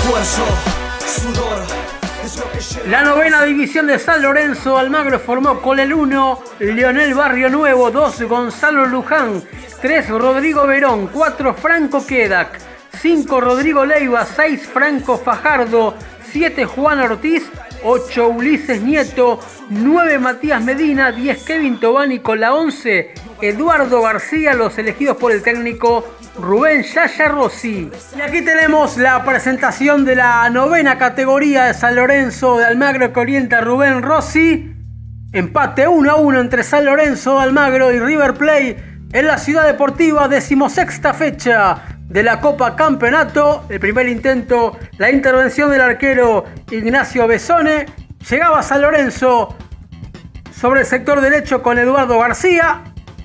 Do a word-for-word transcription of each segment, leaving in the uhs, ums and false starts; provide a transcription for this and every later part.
esfuerzo, sudor. La novena división de San Lorenzo, Almagro formó con el uno Leonel Barrio Nuevo, dos Gonzalo Luján, tres Rodrigo Verón, cuatro Franco Quedac, cinco Rodrigo Leiva, seis Franco Fajardo, siete Juan Ortiz, ocho Ulises Nieto, nueve Matías Medina, diez Kevin Tobani con la once Eduardo García, los elegidos por el técnico Rubén Yaya Rossi. Y aquí tenemos la presentación de la novena categoría de San Lorenzo de Almagro que orienta Rubén Rossi. Empate uno a uno entre San Lorenzo, Almagro y River Plate en la Ciudad Deportiva, decimosexta fecha de la Copa Campeonato. El primer intento, la intervención del arquero Ignacio Besone. Llegaba San Lorenzo sobre el sector derecho con Eduardo García.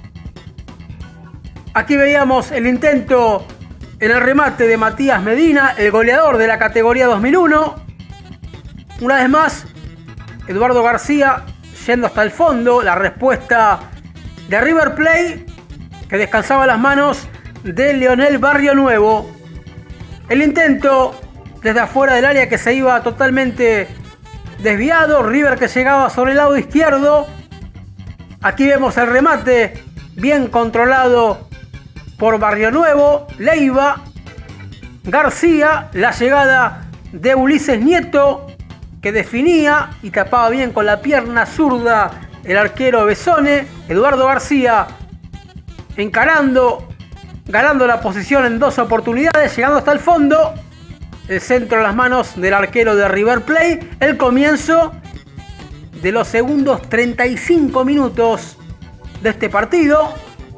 Aquí veíamos el intento en el remate de Matías Medina, el goleador de la categoría dos mil uno. Una vez más, Eduardo García yendo hasta el fondo. La respuesta de River Plate, que descansaba las manos de Leonel Barrio Nuevo. El intento desde afuera del área que se iba totalmente desviado. River que llegaba sobre el lado izquierdo. Aquí vemos el remate bien controlado por Barrio Nuevo, Leiva, García, la llegada de Ulises Nieto que definía y tapaba bien con la pierna zurda el arquero Besone. Eduardo García encarando, ganando la posición en dos oportunidades, llegando hasta el fondo. El centro en las manos del arquero de River Plate. El comienzo de los segundos treinta y cinco minutos de este partido,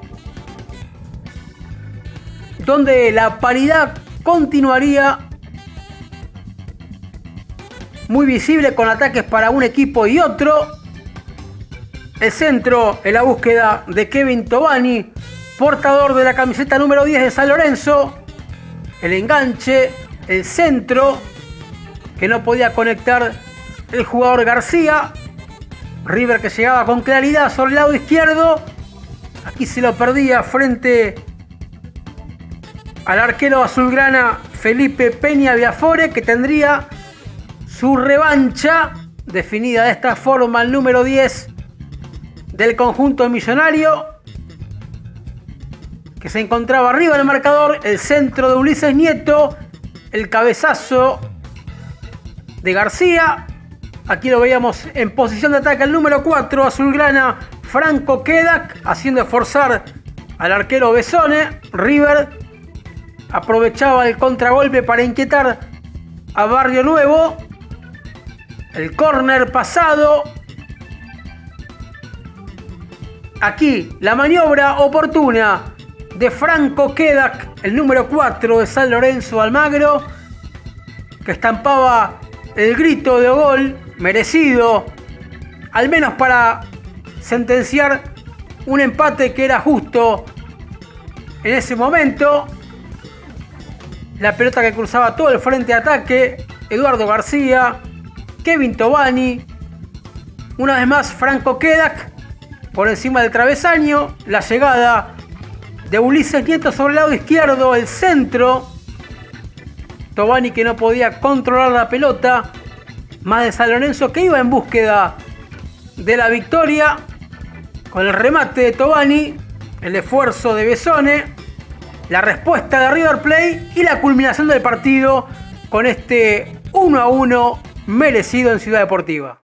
donde la paridad continuaría muy visible con ataques para un equipo y otro. El centro en la búsqueda de Kevin Tobani, portador de la camiseta número diez de San Lorenzo. El enganche, el centro que no podía conectar el jugador García. River que llegaba con claridad sobre el lado izquierdo. Aquí se lo perdía frente al arquero azulgrana Felipe Peña Viafore, que tendría su revancha definida de esta forma el número diez del conjunto millonario, que se encontraba arriba del marcador. El centro de Ulises Nieto, el cabezazo de García. Aquí lo veíamos en posición de ataque el número cuatro azulgrana Franco Quedac, haciendo esforzar al arquero Besone. River aprovechaba el contragolpe para inquietar a Barrio Nuevo. El córner pasado. Aquí la maniobra oportuna de Franco Quedac, el número cuatro de San Lorenzo Almagro, que estampaba el grito de gol merecido, al menos para sentenciar un empate que era justo en ese momento. La pelota que cruzaba todo el frente de ataque. Eduardo García, Kevin Tobani, una vez más Franco Quedac por encima del travesaño. La llegada de Ulises Nieto sobre el lado izquierdo, el centro. Tobani que no podía controlar la pelota. Más de San Lorenzo que iba en búsqueda de la victoria. Con el remate de Tobani, el esfuerzo de Besone, la respuesta de River Plate y la culminación del partido con este uno a uno merecido en Ciudad Deportiva.